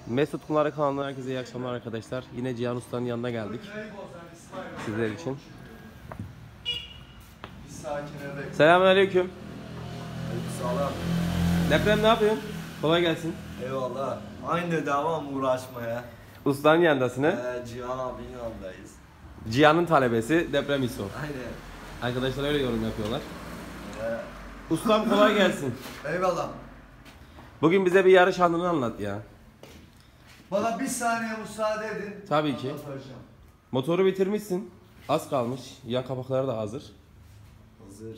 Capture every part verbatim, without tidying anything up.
Mesut Kumları kanalından herkese iyi akşamlar arkadaşlar. Yine Cihan Usta'nın yanına geldik. Sizler için. Selamünaleyküm. Aleykümselam. Deprem ne yapıyorsun? Kolay gelsin. Eyvallah. Aynı devam uğraşmaya. Ustanın yanındasın he? Ee, Cihan abinin yanındayız. Cihan'ın talebesi Deprem İso. Aynen. Arkadaşlar öyle yorum yapıyorlar. Ee, Ustam kolay gelsin. Eyvallah. Bugün bize bir yarış anını anlat ya. Bana bir saniye müsaade edin. Tabii ki. Anlatacağım. Motoru bitirmişsin. Az kalmış. Yan kapakları da hazır. hazır.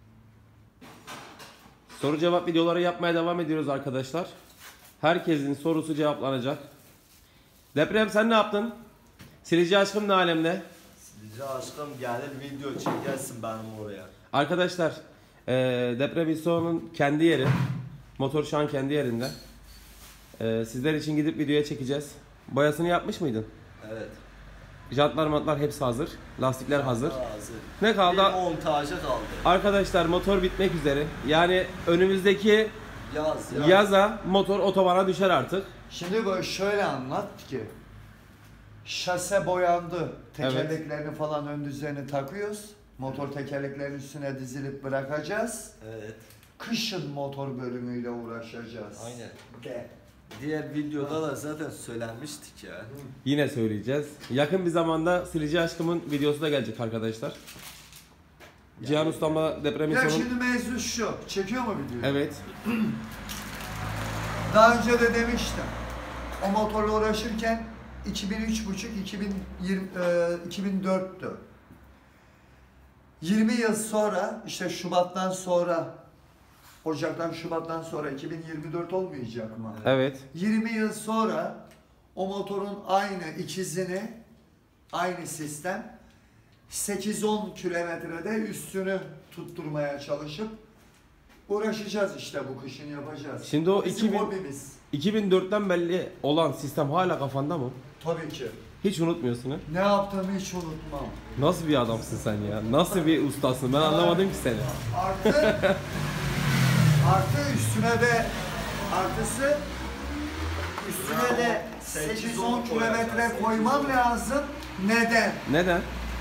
Soru cevap videoları yapmaya devam ediyoruz arkadaşlar. Herkesin sorusu cevaplanacak. Deprem sen ne yaptın? Silici aşkım ne alemde? Silici aşkım gelir video çekersin benim oraya. Arkadaşlar ee, Deprem İso'nun kendi yeri. Motor şu an kendi yerinde. Ee, sizler için gidip videoya çekeceğiz. Boyasını yapmış mıydın? Evet. Jantlar matlar hepsi hazır. Lastikler hazır. Hazır. Ne kaldı? Bir montajı kaldı. Arkadaşlar motor bitmek üzere. Yani önümüzdeki Yaz yaz. yaza motor otobana düşer artık. Şimdi böyle şöyle anlat ki. Şase boyandı. Tekerleklerini falan ön düzlerini takıyoruz. Motor tekerleklerinin üstüne dizilip bırakacağız. Evet. Kışın motor bölümüyle uğraşacağız. Aynen. De. Diğer videoda da zaten söylenmiştik ya. Yine söyleyeceğiz. Yakın bir zamanda Silici Aşkım'ın videosu da gelecek arkadaşlar. Yani Cihan Usta'mla Deprem Ya İso'nun... şimdi mevzu şu. Çekiyor mu videoyu? Evet. Daha önce de demiştim. O motorla uğraşırken iki bin üç buçuk iki bin yirmi, e, iki bin dörttü. yirmi yıl sonra işte Şubat'tan sonra Ocak'tan Şubat'tan sonra iki bin yirmi dört olmayacak mı? Evet. yirmi yıl sonra o motorun aynı ikizini, aynı sistem sekiz on kilometrede üstünü tutturmaya çalışıp uğraşacağız işte bu kışın yapacağız. Şimdi o bizim iki bin hobimiz. iki bin dörtten belli olan sistem hala kafanda mı? Tabii ki. Hiç unutmuyorsun ha? Ne yaptığımı hiç unutmam. Nasıl bir adamsın sen ya? Nasıl bir ustasın? Ben anlamadım ki seni. Artı, artı üstüne de artısı üstüne de sekiz on kilometre koymam lazım. Neden? Neden?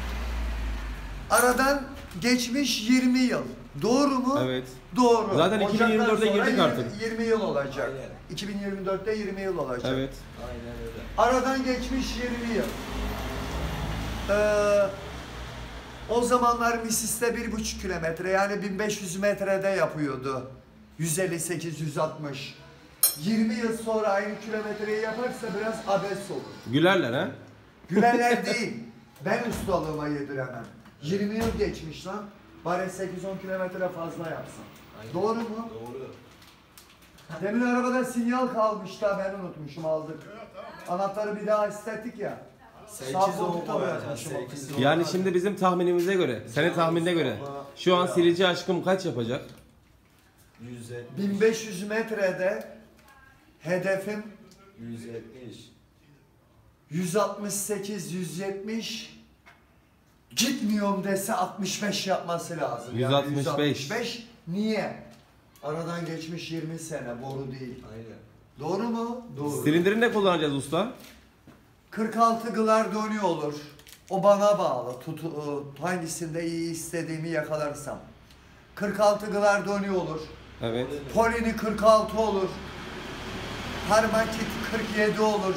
Aradan geçmiş yirmi yıl. Doğru mu? Evet. Doğru. Zaten iki bin yirmi dört'e Ocaktan sonra girdik artık. yirmi yıl olacak. Aynen. iki bin yirmi dörtte yirmi yıl olacak. Evet. Aynen öyle. Aradan geçmiş yirmi yıl. Ee, o zamanlar Misis'te bir buçuk kilometre yani bin beş yüz metrede yapıyordu. yüz elli sekiz yüz altmış. yirmi yıl sonra aynı kilometreyi yaparsa biraz abes olur. Gülerler ha? Gülenler değil. Ben ustalığıma yediremem. yirmi yıl geçmiş lan. Bari sekiz on kilometre fazla yapsın. Aynen. Doğru mu? Doğru. Demin arabada sinyal kalmış da ben unutmuşum aldık. Anahtarı bir daha istettik ya. sekiz Sağ on koltukta koyacağız. bırakmışım o sekiz kızı. on. Yani şimdi bizim tahminimize göre, senin tahminine göre şu an Silici Aşkım kaç yapacak? yüz yetmiş. bin beş yüz metrede hedefim yüz yetmiş. yüz altmış sekiz yüz yetmiş, gitmiyorum dese altmış beş yapması lazım. yüz altmış beş. yüz altmış beş. Niye? Aradan geçmiş yirmi sene, boru değil. Aynen. Doğru mu? Doğru. Silindirini ne kullanacağız usta? kırk altı glardoni olur. O bana bağlı. Tutu, ıı, hangisinde iyi istediğimi yakalarsam. kırk altı glardoni olur. Evet. Polini kırk altı olur. Harmakit kırk yedi olur.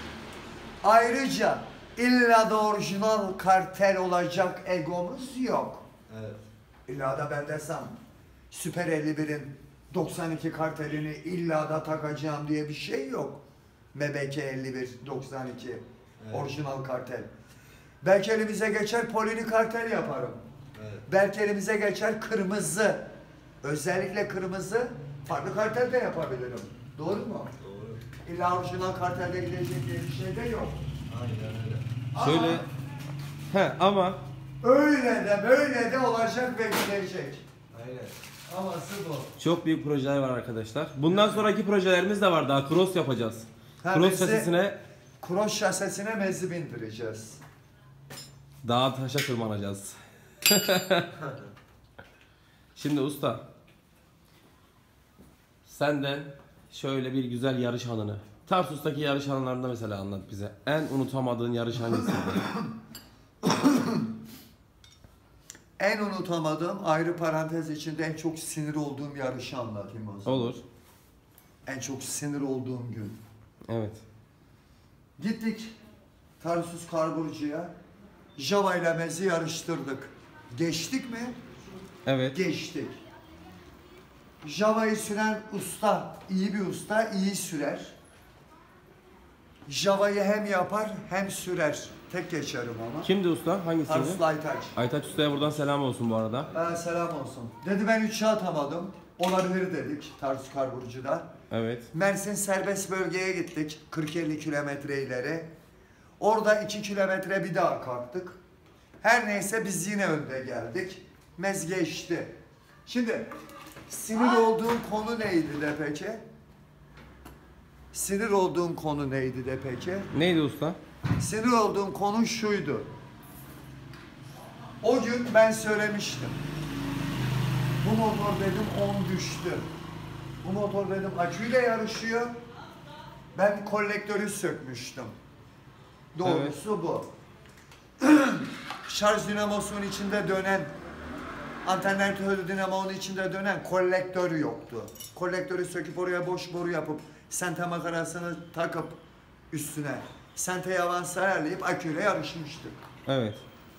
Ayrıca illa da orijinal kartel olacak egomuz yok. Evet. İlla da ben desem Süper elli birin doksan iki kartelini illa da takacağım diye bir şey yok. M B K elli bir doksan iki Evet. orijinal kartel. Belki elimize geçer polini kartel yaparım. Evet. Belki elimize geçer kırmızı. Özellikle kırmızı farklı kartel de yapabilirim. Doğru mu? Doğru. İlla orijinal kartelde gidecek diye bir şey de yok. Aynen öyle. Şöyle he ama Öyle de böyle de olacak ve gidecek. Aynen. Aması bu. çok büyük projeler var arkadaşlar. Bundan sonraki projelerimiz de var, daha cross yapacağız. Ha, Cross mezi- şasisine Cross şasesine mezi bindireceğiz. dağa taşa tırmanacağız. Şimdi usta, senden şöyle bir güzel yarış anını. Tarsus'taki yarış anılarında mesela anlat bize. En unutamadığın yarış hangisiydi? En unutamadığım, ayrı parantez içinde en çok sinir olduğum yarışı anlatayım o zaman. Olur. En çok sinir olduğum gün. Evet. Gittik Tarsus Karburcu'ya. Java ile Mez'i yarıştırdık. Geçtik mi? Evet. Geçtik. Java'yı süren usta, iyi bir usta, iyi sürer. Java'yı hem yapar hem sürer. Tek geçerim ama. Kimdi usta? Hangisiydi? Tarsuslu Aytaç. Aytaç Usta'ya buradan selam olsun bu arada. Ee, selam olsun. Dedi ben üçe atamadım. Olabilir dedik Tarsus Karburcu'da. Evet. Mersin serbest bölgeye gittik. kırk elli kilometre ileri. Orada iki kilometre bir daha kalktık. Her neyse biz yine önde geldik. Mez geçti. Şimdi sinir olduğum konu neydi de peki? Sinir olduğum konu neydi de peki? Neydi usta? Sinir olduğum konu şuydu. O gün ben söylemiştim. Bu motor dedim on düştü. Bu motor dedim aküyle yarışıyor. Ben kolektörü sökmüştüm. Doğrusu bu. Şarj dinamosunun içinde dönen, alternatör dinamonun içinde dönen kolektör yoktu. Kolektörü söküp oraya boş boru yapıp sente makarasını takıp üstüne senteyi avans ayarlayıp aküyle yarışmıştık. Evet.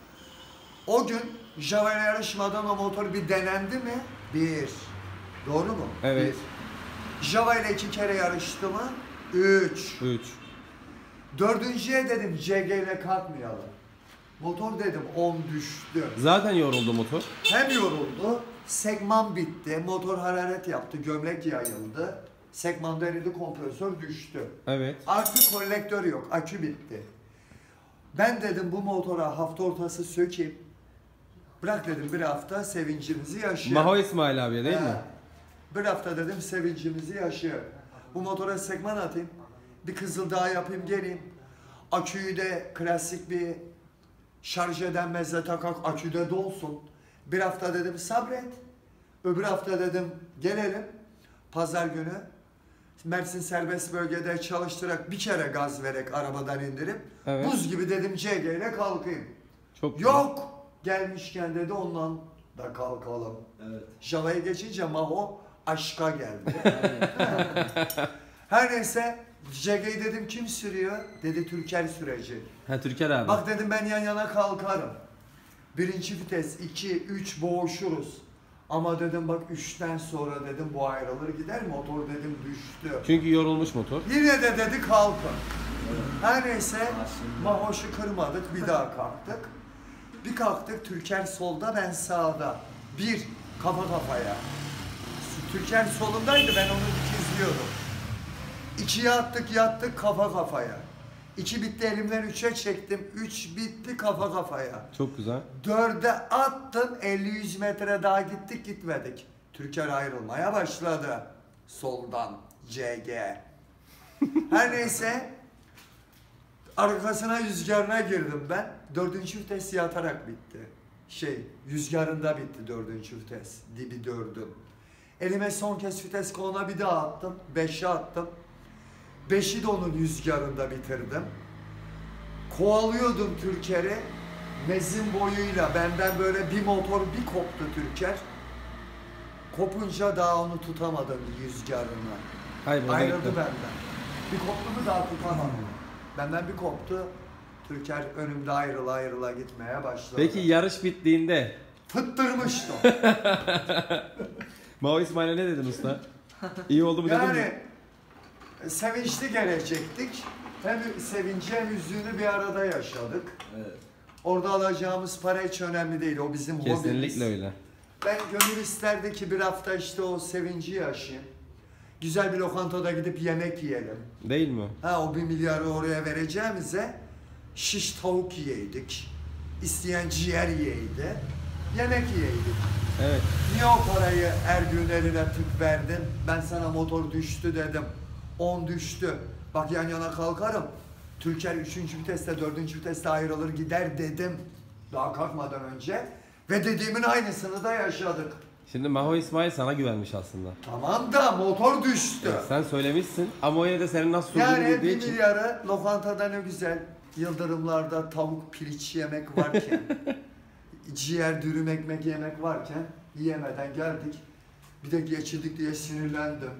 O gün Java ile yarışmadan o motor bir denendi mi? Bir. Doğru mu? Evet. Bir. Java ile iki kere yarıştı mı? Üç. üç. Dördüncüye dedim C G ile kalkmayalım. Motor dedim on düştü. Zaten yoruldu motor. Hem yoruldu, segman bitti, motor hararet yaptı, gömlek yayıldı. Segmanda eridi, kompresör düştü. Evet. Artık kolektör yok, akü bitti. Ben dedim bu motora hafta ortası sökeyim. Bırak dedim bir hafta sevincimizi yaşayalım. Maho İsmail abi değil He. mi? Bir hafta dedim sevincimizi yaşayalım. Bu motora segman atayım. Bir Kızıldağ yapayım geleyim. Aküyü de klasik bir şarj eden mezle takak aküde dolsun. Bir hafta dedim sabret. Öbür hafta dedim gelelim. Pazar günü Mersin serbest bölgede çalıştırarak bir kere gaz vererek arabadan indirip Evet. buz gibi dedim C G ile kalkayım. Çok güzel. Yok. Gelmişken dedi ondan da kalkalım. Evet. Java'ya geçince Maho aşka geldi. Her neyse C G'yi dedim kim sürüyor? Dedi Türker süreci. Ha Türker abi. Bak dedim ben yan yana kalkarım. Birinci vites, iki, üç boğuşuruz. Ama dedim bak üçten sonra dedim bu ayrılır gider motor dedim düştü. Çünkü yorulmuş motor. Yine de dedi kalkın. Her neyse Aslında. Mahoş'u kırmadık bir daha kalktık. Bir kalktık Türker solda ben sağda. Bir kafa kafaya. Türker solundaydı ben onu dikizliyordum. İkiye attık yattık kafa kafaya. İki bitti elimden üçe çektim. Üç bitti kafa kafaya. Çok güzel. Dörde attım elli yüz metre daha gittik gitmedik. Türker ayrılmaya başladı. Soldan C G. Her neyse arkasına rüzgarına girdim ben. Dördüncü vites yatarak bitti. Şey rüzgarında bitti dördüncü vites. Dibi dördüm. Elime son kez vites koluna bir daha attım. Beşe attım. Beşi de onun rüzgarında bitirdim. Kovalıyordum Türker'i. Mezin boyuyla benden böyle bir motor bir koptu Türker. Kopunca daha onu tutamadım rüzgarına. Hayır, Ayrıldı gitti. benden. Bir koptu mu daha tutamadım. Benden bir koptu. Türker önümde ayrıla ayrıla gitmeye başladı. Peki yarış bittiğinde Fıttırmıştım. Maho İsmail'e ne dedin usta? İyi oldu mu dedin Yani mi? sevinçli gelecektik. Hem sevinci hem üzüğünü bir arada yaşadık. Evet. Orada alacağımız para hiç önemli değil. O bizim hobimiz. Kesinlikle öyle. Ben gönül isterdi ki bir hafta işte o sevinci yaşayayım. Güzel bir lokantada gidip yemek yiyelim. Değil mi? Ha o bir milyarı oraya vereceğimize şiş tavuk yiyeydik. İsteyen ciğer yiyeydi. Yemek yiyeydik. Evet. Niye o parayı Ergün eline tık verdin? Ben sana motor düştü dedim. on düştü. Bak yan yana kalkarım. Türker üçüncü viteste, dördüncü viteste ayrılır gider dedim. Daha kalkmadan önce. Ve dediğimin aynısını da yaşadık. Şimdi Maho İsmail sana güvenmiş aslında. Tamam da motor düştü. Evet, sen söylemişsin ama o yine de senin nasıl sürdüğünü Yani bildiği bir için. milyara lokantada ne güzel yıldırımlarda tavuk piliç yemek varken, ciğer dürüm ekmek yemek varken yiyemeden geldik. Bir de geçirdik diye sinirlendim.